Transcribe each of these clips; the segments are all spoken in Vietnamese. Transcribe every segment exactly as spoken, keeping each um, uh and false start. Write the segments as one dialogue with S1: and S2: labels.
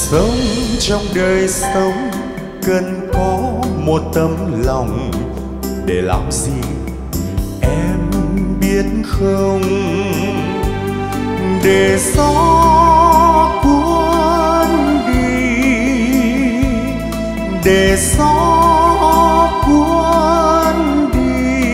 S1: Sống trong đời sống cần có một tấm lòng, để làm gì em biết không? Để gió cuốn đi, để gió cuốn đi,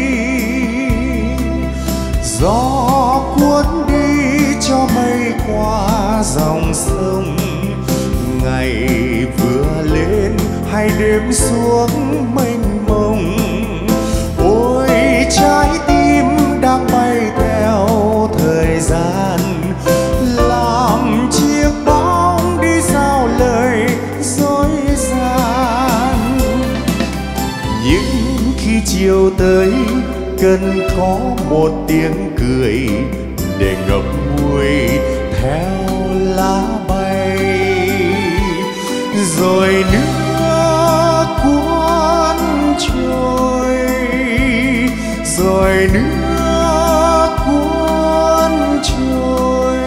S1: gió cuốn đi cho mây qua dòng sông. Ngày vừa lên hay đêm xuống mênh mông, ôi trái tim đang bay theo thời gian, làm chiếc bóng đi giao lời dối gian. Nhưng khi chiều tới cần có một tiếng cười để ngậm ngùi theo lá bay, rồi nước cuốn trôi, rồi nước cuốn trôi.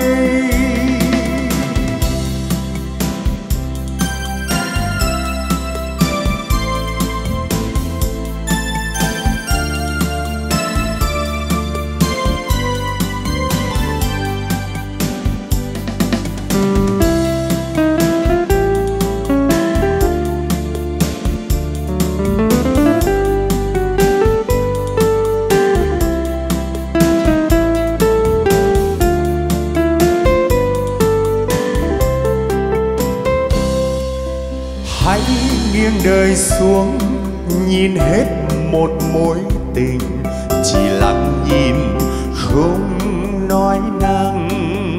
S1: Hãy nghiêng đời xuống nhìn hết một mối tình, chỉ lặng nhìn không nói năng,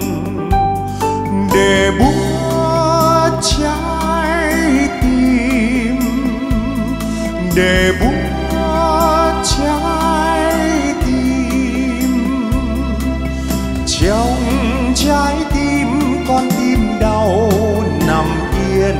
S1: để buốt trái tim, để buốt trái tim. Trong trái tim con tim đau nằm yên,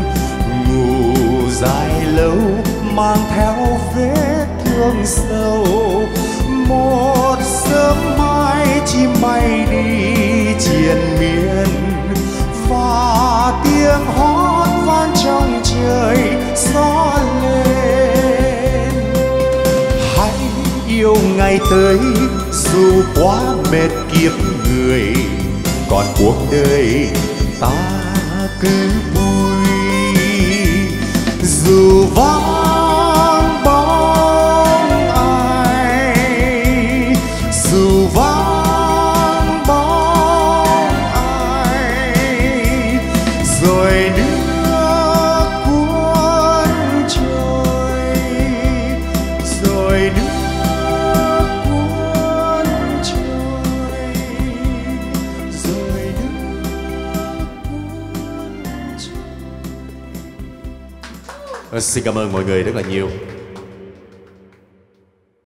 S1: dài lâu mang theo vết thương sâu. Một sớm mai chim bay đi triền miên, và tiếng hót vang trong trời gió lên. Hãy yêu ngày tới dù quá mệt kiếp người, còn cuộc đời ta cứ vui. Dù vắng bóng ai, dù vắng bóng ai, rồi nước cuốn trôi, rồi nước cuốn trôi, rồi nước cuốn trôi.
S2: Xin cảm ơn mọi người rất là nhiều.